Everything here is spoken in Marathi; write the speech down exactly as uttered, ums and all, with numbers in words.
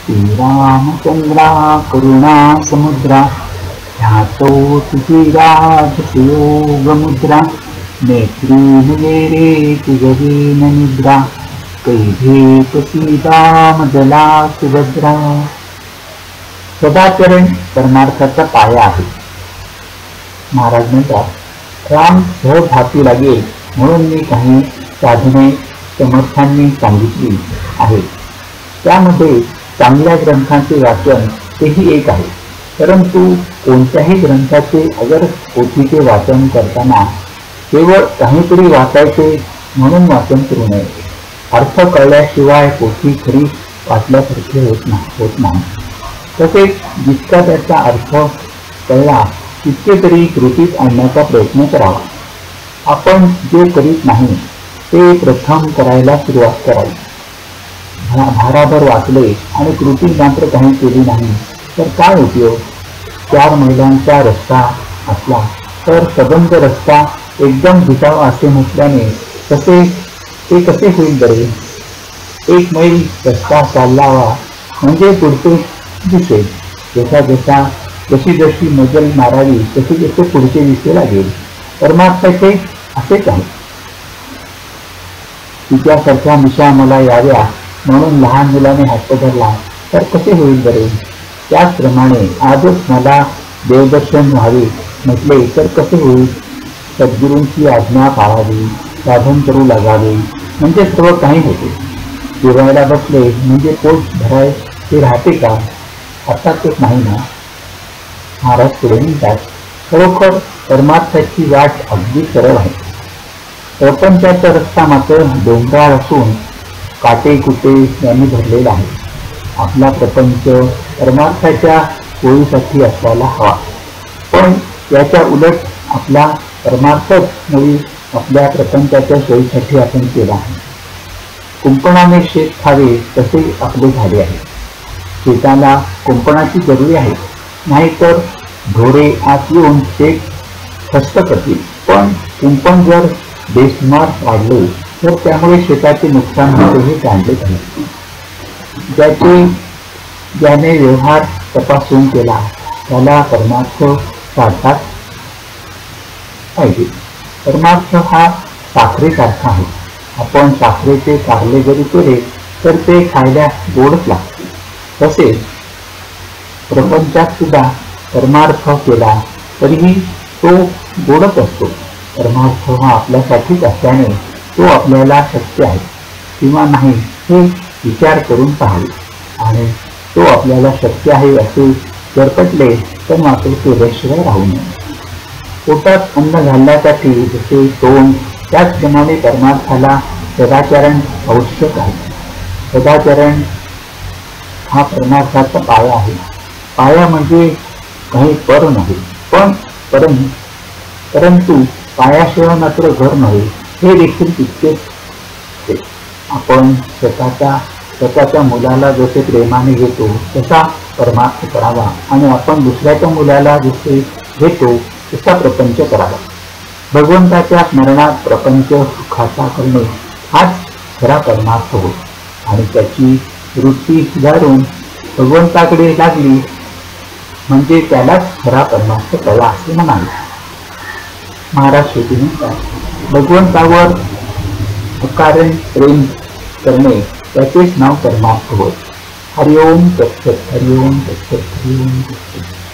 श्रीरामचंद्रा करुणा समुद्रा ध्यातो तुझी राजसयोग मुद्रा नेत्री निवेरे तुझवीन निद्रा कैभेत सीता मदला सुभद्रा। सदाचरण परमार्थाचा पाया आहे। महाराज म्हणतात, राम सहज हाती लागेल म्हणून मी काही साधने समर्थांनी सांगितली आहेत। त्यामध्ये चांगल्या ग्रंथांचे वाचन तेही एक आहे, परंतु कोणत्याही ग्रंथाचे अगर पोथीचे वाचन करताना केवळ काहीतरी वाचायचे म्हणून वाचन करू नये। अर्थ कळल्याशिवाय पोथी खरी वाचल्यासारखी होत नाही होत नाही तसेच जितका त्याचा अर्थ कळला तितके तरी कृतीत आणण्याचा प्रयत्न करावा। आपण जे करीत नाही ते प्रथम करायला सुरुवात करावी। भाराभर वाचले आणि कृती मात्र काही केली नाही तर काय उपयोग? चार मैलांचा रस्ता असला तर सबंध रस्ता एकदम भिटावा असे म्हटल्याने कसे ते कसे होईल बरे? एक मैल रस्ता चाललावा म्हणजे पुढचे दिसेल। जसा जसा जशी जशी मजल मारावी तसे जसे पुढचे दिसे लागेल। परमार्थाचे असेच आहे। तिच्यासारख्या मिशा मला याव्या म्हणून लहान मुलाने हात धरला तर कसे होईल बरे? त्याचप्रमाणे आजच मला देवदर्शन व्हावे म्हटले तर कसे होईल? सद्गुरूंची आज्ञा पाळावी, साधन करू लागावे म्हणजे सर्व काही होते। जेवायला बसले म्हणजे पोट भराय ते राहते का? अर्थातच नाही ना। महाराज पुढे म्हणतात, खरोखर परमार्थाची वाट अगदी सरळ आहे। प्रपंचाचा रस्ता मात्र डोंगराळ असून काटे कुटे यांनी भरलेला आहे। आपला प्रपंच परमार्थाच्या सोयीसाठी असायला हवा, पण याच्या उलट आपला परमार्थच नवी आपल्या प्रपंचाच्या सोयीसाठी आपण केला आहे। कुंपणाने शेत खावे तसे आपले झाले आहे। शेताला कुंपणाची जरुरी आहे, नाहीतर ढोरे आत येऊन शेत खस्त करतील। पण कुंपण जर बेसुमार काढले तर त्यामुळे शेताचे नुकसान होते हे जाणले पाहिजे। ज्याचे ज्याने व्यवहार तपासून केला त्याला परमार्थ साधतात पाहिजे। परमार्थ हा साखरेसारखा आहे। आपण साखरेचे कारले जरी केले तर ते खायला गोडच लागते। तसेच प्रपंचात सुद्धा परमार्थ केला तरीही तो गोडच असतो। परमार्थ हा आपल्यासाठीच असल्याने तो आपल्याला शक्य आहे किंवा नाही हे विचार करून पाहावे, आणि तो आपल्याला शक्य आहे असे जर पटले तर मात्र केल्याशिवाय राहू नये। पोटात अन्न घालण्यासाठी जसे तोंड त्याचप्रमाणे परमार्थाला सदाचरण आवश्यक आहे। सदाचरण हा परमार्थाचा पाया आहे। पाया म्हणजे काही पर नाही, पण परम परंतु पायाशिवाय मात्र घर नाही हे देखील तितकेच। आपण स्वतःच्या स्वतःच्या मुलाला जसे प्रेमाने घेतो तसा परमार्थ करावा, आणि आपण दुसऱ्याच्या मुलाला जसे घेतो तसा प्रपंच करावा। भगवंताच्या स्मरणात प्रपंच सुखाचा करणे हाच खरा परमार्थ होय, आणि त्याची वृत्ती सुधारून भगवंताकडे लागली म्हणजे त्यालाच खरा परमार्थ कळला असे म्हणाले। महाराज शेवटी म्हणतात, भगवंतावर अकारण प्रेम करणे त्याचेच नाव परमार्थ होय। हरिओम तत्सत, हरिओम तत्सत, हरिओम तत्सत।